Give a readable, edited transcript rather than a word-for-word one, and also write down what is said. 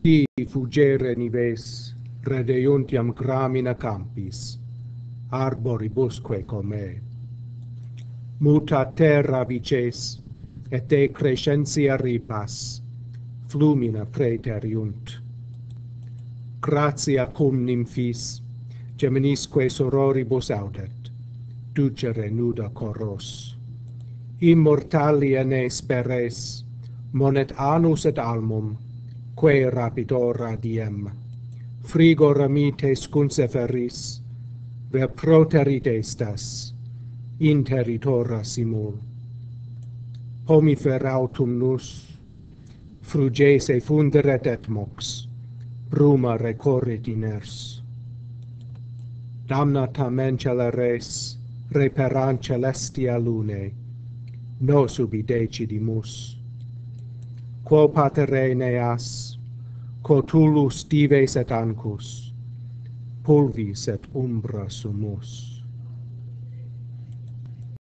Di fugere nives, redeuntiem gramina campis, arboribusque come. Muta terra vices, et de crescentia ripas, flumina praeteriunt. Gratia cum nymphis, geminisque sororibus audet, ducere nuda coros. Immortalia ne speres, monet anus et almum, quae rapidora diem. Frigor mites cunseferis, ver proterit estas, in territora simul. Pomifer autumnus, frugese funderet et mox, bruma recorrit iners. Damnatam celeres, reperant celestia lune, nos ubi decidimus. Quo patere neas, quo tullus dives et ancus, pulvis et umbra sumus.